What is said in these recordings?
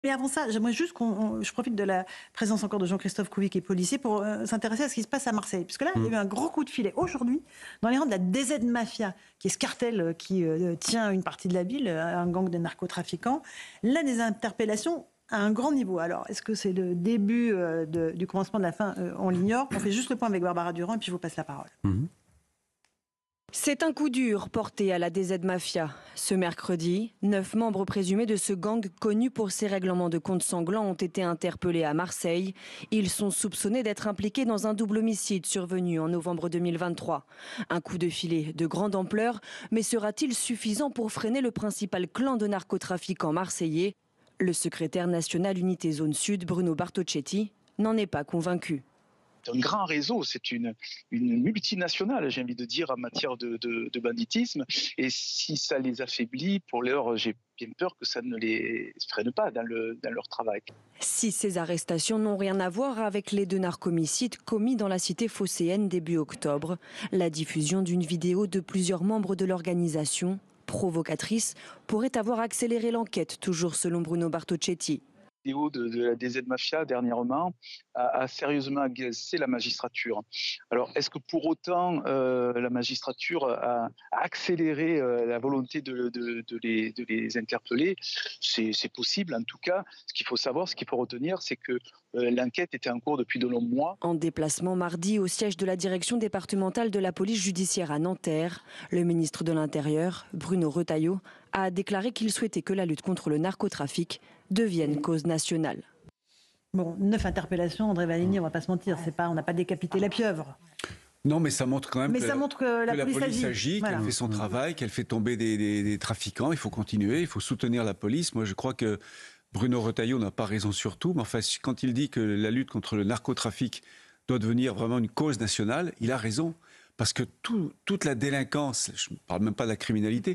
Mais avant ça, j'aimerais juste je profite de la présence encore de Jean-Christophe Couvi, qui est policier, pour s'intéresser à ce qui se passe à Marseille. Puisque là, il y a eu un gros coup de filet aujourd'hui dans les rangs de la DZ Mafia, qui est ce cartel qui tient une partie de la ville, un gang de narcotrafiquants. Là, des interpellations à un grand niveau. Alors, est-ce que c'est le début du commencement de la fin? On l'ignore. On fait juste le point avec Barbara Durand et puis je vous passe la parole. C'est un coup dur porté à la DZ Mafia. Ce mercredi, 9 membres présumés de ce gang connu pour ses règlements de compte sanglants ont été interpellés à Marseille. Ils sont soupçonnés d'être impliqués dans un double homicide survenu en novembre 2023. Un coup de filet de grande ampleur, mais sera-t-il suffisant pour freiner le principal clan de narcotrafiquants marseillais? Le secrétaire national Unité Zone Sud, Bruno Bartocchetti, n'en est pas convaincu. C'est un grand réseau, c'est une multinationale, j'ai envie de dire, en matière de banditisme. Et si ça les affaiblit, pour l'heure, j'ai bien peur que ça ne les freine pas dans leur travail. Si ces arrestations n'ont rien à voir avec les 2 narcomicides commis dans la cité phocéenne début octobre, la diffusion d'une vidéo de plusieurs membres de l'organisation, provocatrice, pourrait avoir accéléré l'enquête, toujours selon Bruno Bartocchetti. La vidéo de la DZ Mafia dernièrement a sérieusement agacé la magistrature. Alors, est-ce que pour autant la magistrature a accéléré la volonté de les interpeller? C'est possible. En tout cas, ce qu'il faut savoir, ce qu'il faut retenir, c'est que l'enquête était en cours depuis de longs mois. En déplacement mardi au siège de la direction départementale de la police judiciaire à Nanterre, le ministre de l'Intérieur, Bruno Retailleau, a déclaré qu'il souhaitait que la lutte contre le narcotrafic devienne cause nationale. Bon, 9 interpellations, André Valigny, on ne va pas se mentir, on n'a pas décapité la pieuvre. Non, mais ça montre quand même que la police agit, voilà. qu'elle fait son travail, qu'elle fait tomber des trafiquants. Il faut continuer, il faut soutenir la police. Moi, je crois que Bruno Retailleau n'a pas raison sur tout, mais enfin, quand il dit que la lutte contre le narcotrafic doit devenir vraiment une cause nationale, il a raison. Parce que toute la délinquance, je ne parle même pas de la criminalité,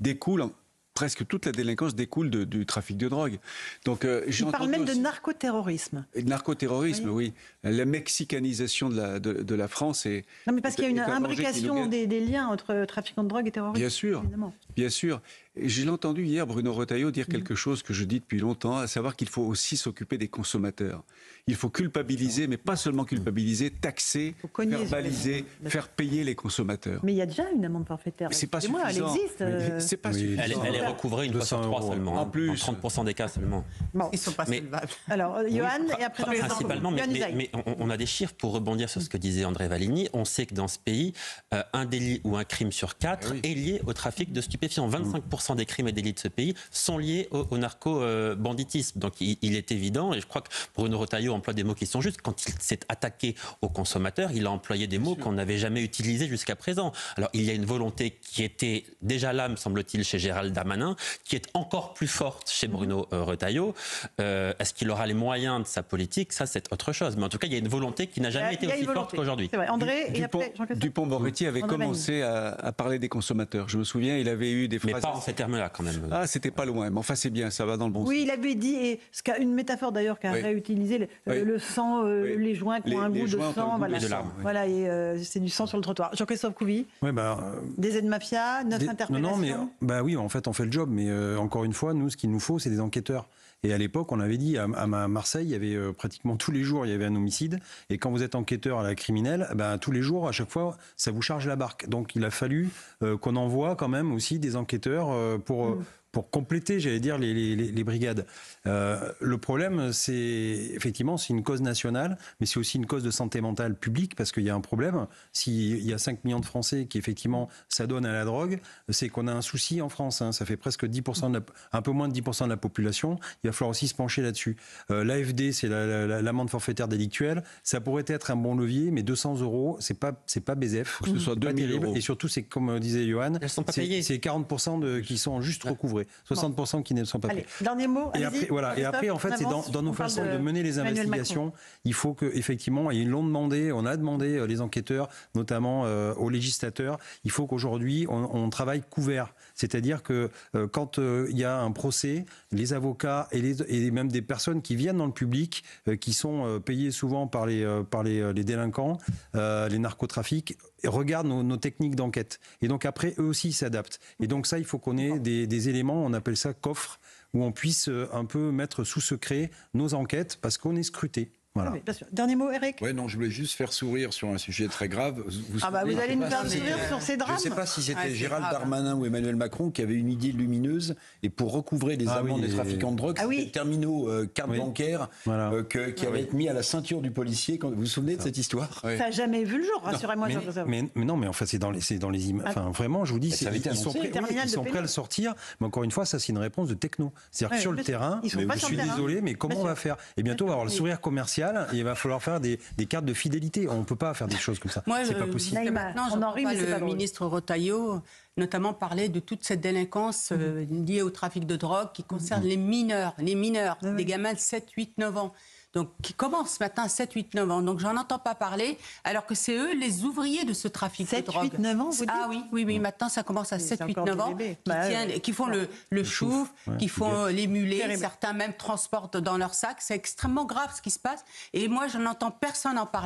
presque toute la délinquance découle du trafic de drogue. Donc, il parle même de narcoterrorisme. Et de narcoterrorisme, oui. La mexicanisation de la France est... Non, mais parce qu'il y a une imbrication des liens entre trafiquants de drogue et terrorisme. Bien sûr, évidemment. Bien sûr. J'ai entendu hier Bruno Retailleau dire quelque chose que je dis depuis longtemps, à savoir qu'il faut aussi s'occuper des consommateurs. Il faut culpabiliser, mais pas seulement culpabiliser, taxer, verbaliser, faire payer les consommateurs. Mais il y a déjà une amende forfaitaire. C'est pas suffisant. Elle existe. C'est pas suffisant. Elle est recouvrée une fois sur 3 seulement. En plus. Dans 30% des cas seulement. Bon. Ils ne sont pas solvables. Alors, Johan, et après principalement, mais on a des chiffres pour rebondir sur ce que disait André Valigny. On sait que dans ce pays, un délit ou un crime sur 4 est lié au trafic de stupéfiants. 25% des crimes et délits de ce pays sont liés au narco-banditisme. Donc il est évident, et je crois que Bruno Retailleau emploie des mots qui sont justes, quand il s'est attaqué aux consommateurs, il a employé des mots qu'on n'avait jamais utilisés jusqu'à présent. Alors il y a une volonté qui était déjà là, me semble-t-il, chez Gérald Darmanin, qui est encore plus forte chez Bruno Retailleau. Est-ce qu'il aura les moyens de sa politique? Ça, c'est autre chose. Mais en tout cas, il y a une volonté qui n'a jamais été aussi forte qu'aujourd'hui. C'est vrai. André, et après, Dupond-Moretti avait commencé à parler des consommateurs. Je me souviens, il avait eu des phrases... Mais pas en ces termes-là, quand même. Ah, c'était pas loin. Mais enfin, c'est bien, ça va dans le bon sens. Oui, il avait dit, et une métaphore d'ailleurs qu'a réutilisé, le sang, les joints qui ont un goût de sang. Voilà, et c'est du sang sur le trottoir. Jean-Christophe Couvi, des aides-mafia, 9 interpellations. Non, mais oui, en fait, on fait le job. Mais encore une fois, nous, ce qu'il nous faut, c'est des enquêteurs. Et à l'époque, on avait dit, à Marseille, il y avait pratiquement tous les jours, il y avait un homicide. Et quand vous êtes enquêteur à la criminelle, tous les jours, à chaque fois, ça vous charge la barque. Donc il a fallu qu'on envoie quand même aussi des enquêteurs pour compléter, j'allais dire, les brigades. Le problème, c'est effectivement, c'est une cause nationale, mais c'est aussi une cause de santé mentale publique, parce qu'il y a un problème. S'il y a 5 millions de Français qui, effectivement, s'adonnent à la drogue, c'est qu'on a un souci en France. Ça fait presque 10%, un peu moins de 10% de la population. Il va falloir aussi se pencher là-dessus. L'AFD, c'est l'amende forfaitaire délictuelle. Ça pourrait être un bon levier, mais 200 €, c'est pas BZF. Que ce soit 2 000 €. Et surtout, c'est comme disait Johan, c'est 40% qui sont juste recouvrés. 60% qui ne sont pas payés. Dernier mot. Et après, en fait, c'est dans nos façons de mener les investigations. Il faut qu'effectivement, ils l'ont demandé, on a demandé les enquêteurs, notamment aux législateurs, il faut qu'aujourd'hui, on travaille couvert. C'est-à-dire que quand il y a un procès, les avocats et même des personnes qui viennent dans le public, qui sont payées souvent par les délinquants, les narcotrafics, regardent nos techniques d'enquête. Et donc après, eux aussi s'adaptent. Et donc ça, il faut qu'on ait des éléments, on appelle ça coffre, où on puisse un peu mettre sous secret nos enquêtes parce qu'on est scruté. Voilà. Oui, bien sûr. Dernier mot, Eric. Ouais, non, je voulais juste faire sourire sur un sujet très grave. Vous allez nous faire sourire sur ces drames. Je ne sais pas si c'était Gérald Darmanin ou Emmanuel Macron qui avait une idée lumineuse et pour recouvrer les amendes des trafiquants de drogue, c'était le terminaux carte bancaire qui avait été mis à la ceinture du policier. Vous vous souvenez de cette histoire? Ça n'a jamais vu le jour, rassurez-moi. Mais non, mais en fait, c'est dans les images. Enfin, vraiment, je vous dis, ils sont prêts à le sortir. Mais encore une fois, ça, c'est une réponse de techno. C'est-à-dire que sur le terrain, je suis désolé, mais comment on va faire? Et bientôt, on va avoir le sourire commercial. Et il va falloir faire des cartes de fidélité. On ne peut pas faire des choses comme ça. C'est pas possible. Maintenant, j'entends le ministre Retailleau notamment parler de toute cette délinquance liée au trafic de drogue qui concerne les mineurs, des gamins de 7, 8, 9 ans. Donc, qui commencent maintenant à 7, 8, 9 ans. Donc, j'en entends pas parler, alors que c'est eux les ouvriers de ce trafic de drogue. 7, 8, 9 ans, vous dites? Ah oui, maintenant, ça commence à 7, 8, 9 ans, qui font le chouf, qui font les mulets, certains même transportent dans leur sac. C'est extrêmement grave ce qui se passe. Et moi, je n'entends personne en parler.